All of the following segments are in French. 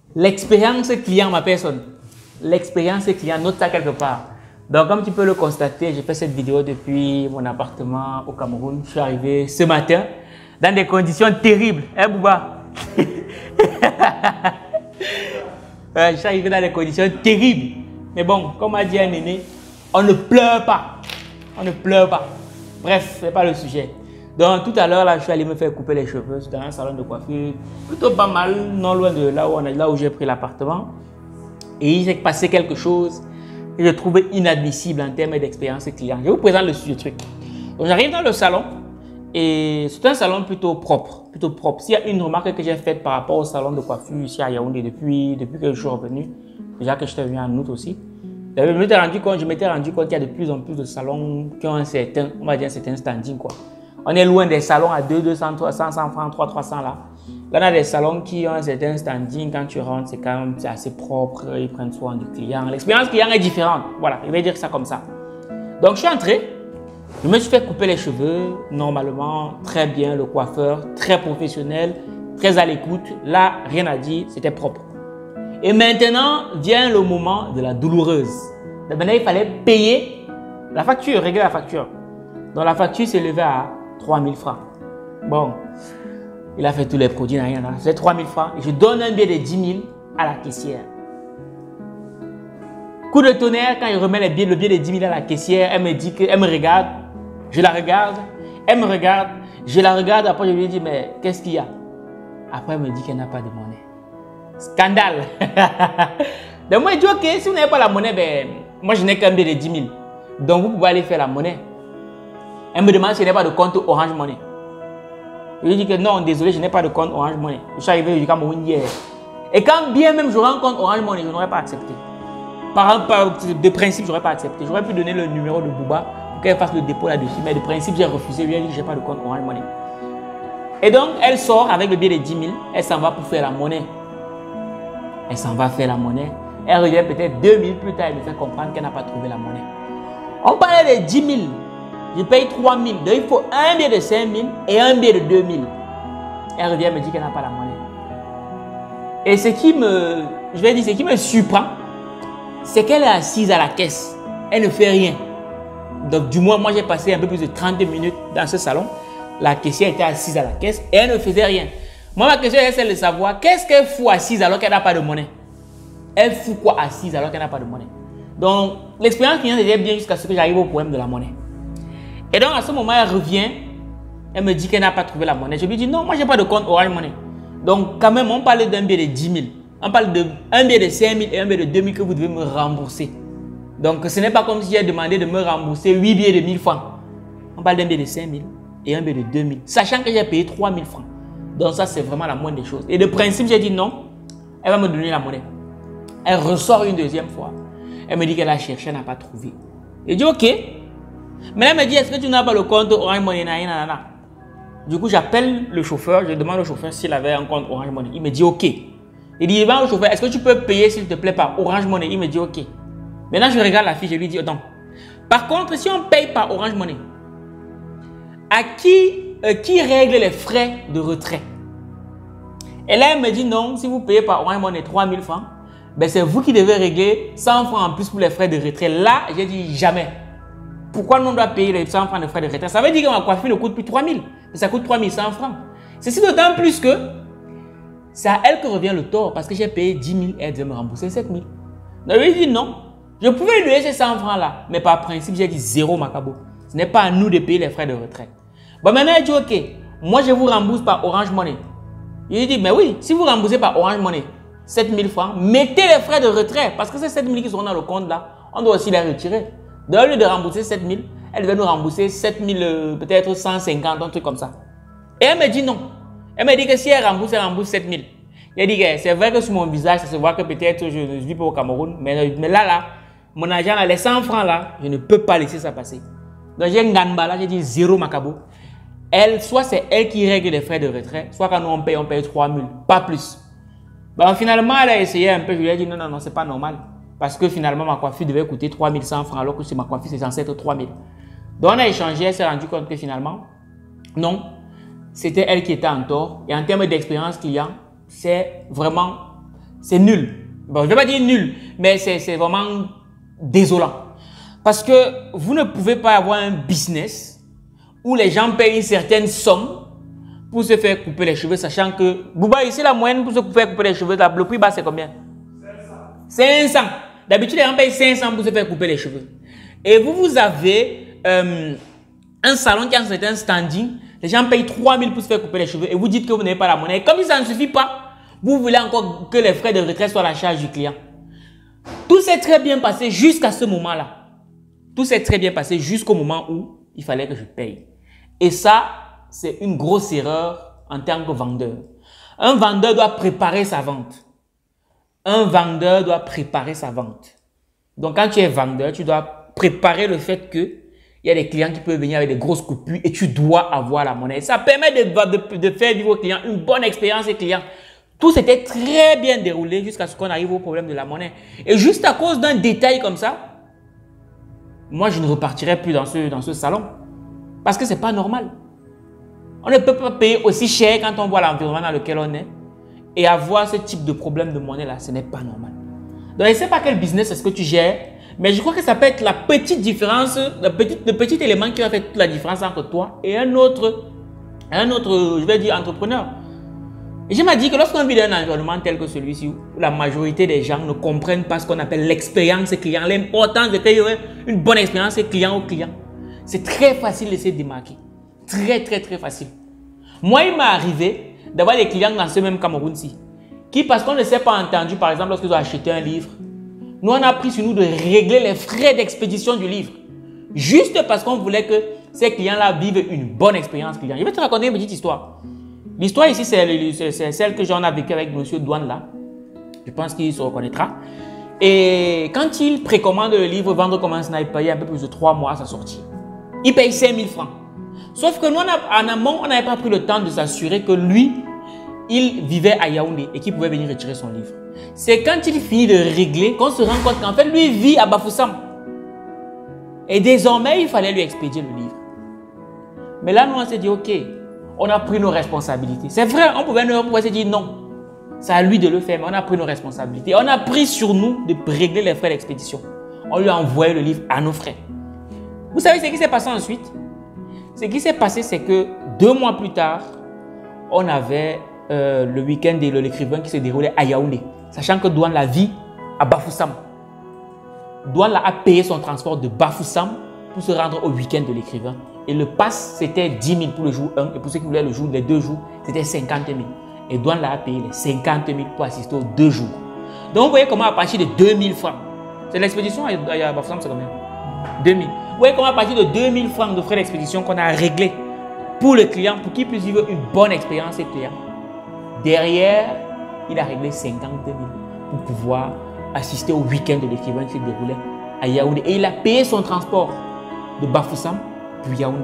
L'expérience client, ma personne. L'expérience client, note ça quelque part. Donc, comme tu peux le constater, j'ai fait cette vidéo depuis mon appartement au Cameroun. Je suis arrivé ce matin dans des conditions terribles. Hein, Bouba? Je suis arrivé dans des conditions terribles. Mais bon, comme a dit un aîné, on ne pleure pas. On ne pleure pas. Bref, ce n'est pas le sujet. Donc, tout à l'heure, là, je suis allé me faire couper les cheveux dans un salon de coiffure. Plutôt pas mal, non loin de là où j'ai pris l'appartement. Et il s'est passé quelque chose que je trouvais inadmissible en termes d'expérience client. Je vous présente le truc. Donc, j'arrive dans le salon et c'est un salon plutôt propre. Plutôt propre. S'il y a une remarque que j'ai faite par rapport au salon de coiffure ici à Yaoundé depuis que je suis revenu, déjà que j'étais venu en août aussi, je m'étais rendu compte qu'il y a de plus en plus de salons qui ont un certain standing, quoi. On est loin des salons à 200, 300, 100 francs, 300 là. Là, on a des salons qui ont un certain standing. Quand tu rentres, c'est assez propre. Ils prennent soin du client. L'expérience client est différente. Voilà, je vais dire ça comme ça. Donc, je suis entré. Je me suis fait couper les cheveux. Normalement, très bien. Le coiffeur, très professionnel, très à l'écoute. Là, rien à dire. C'était propre. Et maintenant, vient le moment de la douloureuse. Maintenant, il fallait payer la facture, régler la facture. Donc, la facture s'est levée à 3000 francs. Bon, il a fait tous les produits, rien. C'est 3000 francs. Et je donne un billet de 10 000 à la caissière. Coup de tonnerre, quand il remet le billet de 10 000 à la caissière, elle me dit qu'elle me regarde. Je la regarde. Elle me regarde. Je la regarde. Après, je lui dis, mais qu'est-ce qu'il y a? Après, elle me dit qu'elle n'a pas de monnaie. Scandale. Donc, moi, je dis, ok, si vous n'avez pas la monnaie, ben, moi, je n'ai qu'un billet de 10 000. Donc, vous pouvez aller faire la monnaie. Elle me demande si je n'ai pas de compte Orange Money. Je lui dis que non, désolé, je n'ai pas de compte Orange Money. Je suis arrivé au Cameroun hier. Et quand bien même j'aurais un compte Orange Money, je n'aurais pas accepté. De principe, je n'aurais pas accepté. J'aurais pu donner le numéro de Bouba pour qu'elle fasse le dépôt là-dessus. Mais de principe, j'ai refusé. Je lui ai dit que je n'ai pas de compte Orange Money. Et donc, elle sort avec le billet de 10 000. Elle s'en va pour faire la monnaie. Elle s'en va faire la monnaie. Elle revient peut-être 2 000 plus tard. Elle me fait comprendre qu'elle n'a pas trouvé la monnaie. On parlait de 10 000. Je paye 3 000. Donc, il faut un billet de 5 000 et un billet de 2 000. Elle revient et me dit qu'elle n'a pas la monnaie. Et ce qui me surprend, c'est qu'elle est assise à la caisse. Elle ne fait rien. Donc, du moins, moi, j'ai passé un peu plus de 30 minutes dans ce salon. La caissière était assise à la caisse et elle ne faisait rien. Moi, ma question est celle de savoir qu'est-ce qu'elle fout assise alors qu'elle n'a pas de monnaie. Elle fout quoi assise alors qu'elle n'a pas de monnaie? Donc, l'expérience client était bien jusqu'à ce que j'arrive au problème de la monnaie. Et donc, à ce moment, elle revient. Elle me dit qu'elle n'a pas trouvé la monnaie. Je lui dis non, moi, je n'ai pas de compte Orange Money. Donc, quand même, on parle d'un billet de 10 000. On parle d'un billet de 5 000 et un billet de 2 000 que vous devez me rembourser. Donc, ce n'est pas comme si j'ai demandé de me rembourser 8 billets de 1000 francs. On parle d'un billet de 5 000 et un billet de 2 000. Sachant que j'ai payé 3 000 francs. Donc, ça, c'est vraiment la moindre des choses. Et de principe, j'ai dit non. Elle va me donner la monnaie. Elle ressort une deuxième fois. Elle me dit qu'elle a cherché, elle n'a pas trouvé. Je dis ok. Mais elle me dit, est-ce que tu n'as pas le compte Orange Money? Du coup, j'appelle le chauffeur. Je demande au chauffeur s'il avait un compte Orange Money. Il me dit ok. Il dit, va au chauffeur, est-ce que tu peux payer s'il te plaît par Orange Money? Il me dit ok. Maintenant, je regarde la fiche. Je lui dis non. Par contre, si on paye par Orange Money, à qui règle les frais de retrait? Et là, elle me dit non, si vous payez par Orange Money 3 000 francs, ben c'est vous qui devez régler 100 francs en plus pour les frais de retrait. Là, j'ai dit jamais. Pourquoi on doit payer les 100 francs de frais de retrait? Ça veut dire que ma coiffure ne coûte plus 3 000, mais ça coûte 3 100 francs. Ceci d'autant plus que c'est à elle que revient le tort parce que j'ai payé 10 000 et elle devait me rembourser 7 000. Donc, je lui ai dit non. Je pouvais lui donner ces 100 francs là, mais par principe, j'ai dit zéro Macabo. Ce n'est pas à nous de payer les frais de retrait. Bon, maintenant, elle dit ok, moi je vous rembourse par Orange Money. Je lui ai dit, mais oui, si vous remboursez par Orange Money 7 000 francs, mettez les frais de retrait parce que ces 7 000 qui sont dans le compte là, on doit aussi les retirer. Donc, au lieu de rembourser 7 000, elle devait nous rembourser 7 000, peut-être 150, un truc comme ça. Et elle me dit non. Elle me dit que si elle rembourse 7 000. Elle dit que c'est vrai que sur mon visage, ça se voit que peut-être je ne vis pas au Cameroun. Mais là, mon argent, là, les 100 francs là, je ne peux pas laisser ça passer. Donc, j'ai un ganba là, j'ai dit zéro Macabo. Elle, soit c'est elle qui règle les frais de retrait, soit quand nous on paye 3 000, pas plus. Bon, finalement, elle a essayé un peu, je lui ai dit non, c'est pas normal. Parce que finalement, ma coiffure devait coûter 3 100 francs, alors que c'est ma coiffure, c'est censé être 3 000. Donc, on a échangé, elle s'est rendue compte que finalement, non, c'était elle qui était en tort. Et en termes d'expérience client, c'est vraiment C'est nul. Bon, je ne vais pas dire nul, mais c'est vraiment désolant. Parce que vous ne pouvez pas avoir un business où les gens payent une certaine somme pour se faire couper les cheveux, sachant que, Bouba, ici, la moyenne pour se faire couper les cheveux, le prix bas, c'est combien? 500. D'habitude, les gens payent 500 pour se faire couper les cheveux. Et vous avez un salon qui a un certain standing, les gens payent 3000 pour se faire couper les cheveux et vous dites que vous n'avez pas la monnaie. Et comme ça ne suffit pas, vous voulez encore que les frais de retrait soient à la charge du client. Tout s'est très bien passé jusqu'à ce moment-là. Tout s'est très bien passé jusqu'au moment où il fallait que je paye. Et ça, c'est une grosse erreur en tant que vendeur. Un vendeur doit préparer sa vente. Un vendeur doit préparer sa vente. Donc, quand tu es vendeur, tu dois préparer le fait que il y a des clients qui peuvent venir avec des grosses coupures et tu dois avoir la monnaie. Ça permet de faire vivre aux clients une bonne expérience et clients. Tout s'était très bien déroulé jusqu'à ce qu'on arrive au problème de la monnaie. Et juste à cause d'un détail comme ça, moi, je ne repartirai plus dans ce salon. Parce que ce n'est pas normal. On ne peut pas payer aussi cher quand on voit l'environnement dans lequel on est et avoir ce type de problème de monnaie là, ce n'est pas normal. Donc, je ne sais pas quel business est-ce que tu gères, mais je crois que ça peut être la petite différence, le petit élément qui va faire toute la différence entre toi et un autre, je vais dire, entrepreneur. Et je m'ai dit que lorsqu'on vit dans un environnement tel que celui-ci, où la majorité des gens ne comprennent pas ce qu'on appelle l'expérience client, l'importance de faire une bonne expérience client au client, c'est très facile de se démarquer. Très, très, très facile. Moi, il m'est arrivé d'avoir des clients dans ce même Cameroun-ci qui, parce qu'on ne s'est pas entendu, par exemple, lorsqu'ils ont acheté un livre, nous, on a pris sur nous de régler les frais d'expédition du livre. Juste parce qu'on voulait que ces clients-là vivent une bonne expérience client. Je vais te raconter une petite histoire. L'histoire ici, c'est celle que j'en ai vécue avec M. Douane là. Je pense qu'il se reconnaîtra. Et quand il précommande le livre, vendre comme un sniper, il y a un peu plus de 3 mois à sa sortie. Il paye 5000 francs. Sauf que nous, en amont, on n'avait pas pris le temps de s'assurer que lui, il vivait à Yaoundé et qu'il pouvait venir retirer son livre. C'est quand il finit de régler qu'on se rend compte qu'en fait, lui vit à Bafoussam. Et désormais, il fallait lui expédier le livre. Mais là, nous, on s'est dit, ok, on a pris nos responsabilités. C'est vrai, on pouvait se dire non. C'est à lui de le faire, mais on a pris nos responsabilités. On a pris sur nous de régler les frais d'expédition. On lui a envoyé le livre à nos frais. Vous savez ce qui s'est passé ensuite? Ce qui s'est passé, c'est que 2 mois plus tard, on avait le week-end de l'écrivain qui se déroulait à Yaoundé. Sachant que Douane la vit à Bafoussam. Douane a payé son transport de Bafoussam pour se rendre au week-end de l'écrivain. Et le pass, c'était 10 000 pour le jour 1. Et pour ceux qui voulaient les 2 jours, c'était 50 000. Et Douane a payé les 50 000 pour assister aux 2 jours. Donc, vous voyez comment à partir de 2000 francs, c'est l'expédition à Bafoussam, c'est combien? 2000. Vous voyez comment à partir de 2000 francs de frais d'expédition qu'on a réglé pour le client, pour qu'il puisse vivre une bonne expérience et client. Derrière, il a réglé 50 000 pour pouvoir assister au week-end de l'écrivain qui se déroulait à Yaoundé. Et il a payé son transport de Bafoussam pour Yaoundé.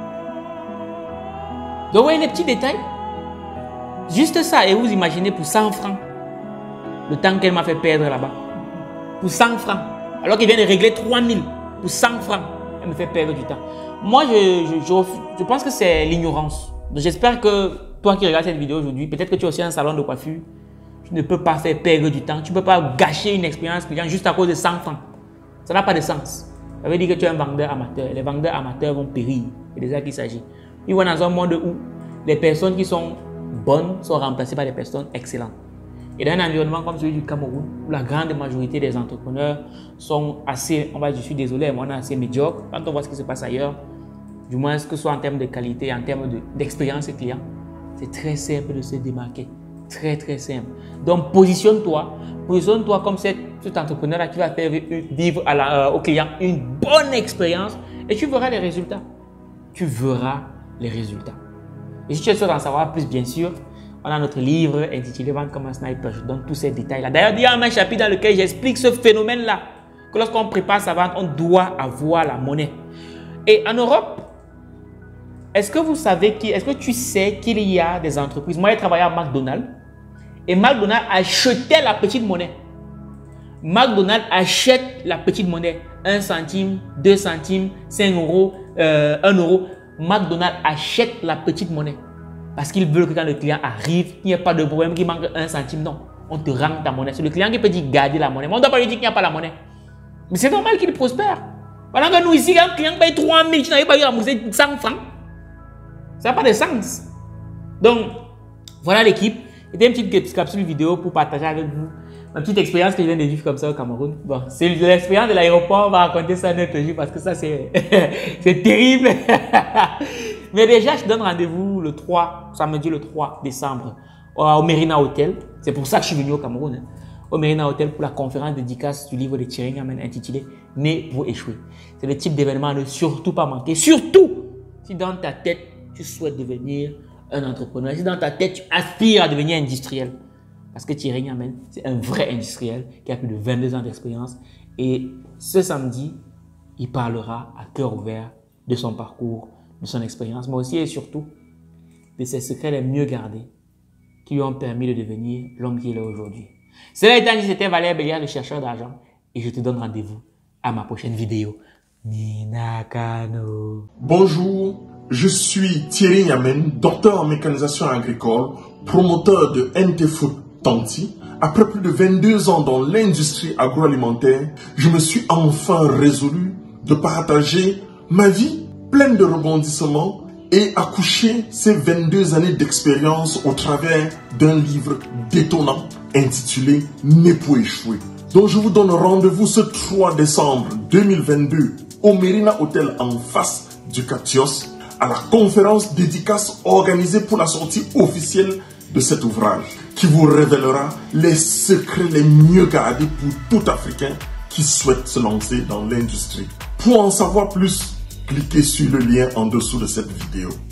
Donc, vous voyez les petits détails? Juste ça. Et vous imaginez pour 100 francs, le temps qu'elle m'a fait perdre là-bas. Pour 100 francs. Alors qu'il vient de régler 3000 pour 100 francs. Elle me fait perdre du temps. Moi, je pense que c'est l'ignorance. Donc, j'espère que toi qui regardes cette vidéo aujourd'hui, peut-être que tu as aussi un salon de coiffure. Tu ne peux pas faire perdre du temps. Tu ne peux pas gâcher une expérience client juste à cause de 100 francs. Ça n'a pas de sens. Ça veut dire que tu es un vendeur amateur. Les vendeurs amateurs vont périr. C'est de ça qu'il s'agit. Ils vont dans un monde où les personnes qui sont bonnes sont remplacées par des personnes excellentes. Et dans un environnement comme celui du Cameroun, où la grande majorité des entrepreneurs sont assez, je suis désolé, mais on est assez médiocre. Quand on voit ce qui se passe ailleurs, du moins que ce soit en termes de qualité, en termes d'expérience client, c'est très simple de se démarquer. Très, très simple. Donc, positionne-toi comme cet entrepreneur-là qui va faire vivre au client une bonne expérience et tu verras les résultats. Tu verras les résultats. Et si tu souhaites en savoir plus, bien sûr, on a notre livre intitulé Vendre comme un sniper. Je donne tous ces détails-là. D'ailleurs, il y a un chapitre dans lequel j'explique ce phénomène-là. Que lorsqu'on prépare sa vente, on doit avoir la monnaie. Et en Europe, est-ce que tu sais qu'il y a des entreprises? Moi, j'ai travaillé à McDonald's. Et McDonald's achetait la petite monnaie. McDonald's achète la petite monnaie. 1 centime, 2 centimes, 5 euros, 1 euro. McDonald's achète la petite monnaie. Parce qu'ils veulent que quand le client arrive, il n'y ait pas de problème, qu'il manque 1 centime. Non. on te rend ta monnaie. C'est le client qui peut dire garder la monnaie. Mais on ne doit pas lui dire qu'il n'y a pas la monnaie. Mais c'est normal qu'il prospère. Pendant que nous ici, un client paye 3 000, tu n'avais pas eu à rembourser 100 francs. Ça n'a pas de sens. Donc, voilà l'équipe. C'était une petite capsule vidéo pour partager avec vous ma petite expérience que je viens de vivre comme ça au Cameroun. Bon, c'est l'expérience de l'aéroport. On va raconter ça un autre jour parce que ça, c'est terrible. Mais déjà, je donne rendez-vous le 3, samedi le 3 décembre au Merina Hotel. C'est pour ça que je suis venu au Cameroun. Hein. Au Merina Hotel pour la conférence dédicace du livre de Thierry Ngamen intitulé « Né pour échouer ». C'est le type d'événement à ne surtout pas manquer. Surtout si dans ta tête, tu souhaites devenir un entrepreneur. Si dans ta tête, tu aspires à devenir industriel. Parce que Thierry Ngamen, c'est un vrai industriel qui a plus de 22 ans d'expérience. Et ce samedi, il parlera à cœur ouvert de son parcours, de son expérience, mais aussi et surtout de ses secrets les mieux gardés qui lui ont permis de devenir l'homme qu'il est aujourd'hui. Cela étant dit, c'était Valère Béliard, le chercheur d'argent. Et je te donne rendez-vous à ma prochaine vidéo. Ninakano. Bonjour, je suis Thierry Ngamen, docteur en mécanisation agricole, promoteur de NT Food Tanti. Après plus de 22 ans dans l'industrie agroalimentaire, je me suis enfin résolu de partager ma vie pleine de rebondissements et accoucher ces 22 années d'expérience au travers d'un livre détonnant intitulé « Né pour échouer ». Donc je vous donne rendez-vous ce 3 décembre 2022 au Merina Hotel en face du Catios à la conférence dédicace organisée pour la sortie officielle de cet ouvrage qui vous révélera les secrets les mieux gardés pour tout Africain qui souhaite se lancer dans l'industrie. Pour en savoir plus, cliquez sur le lien en dessous de cette vidéo.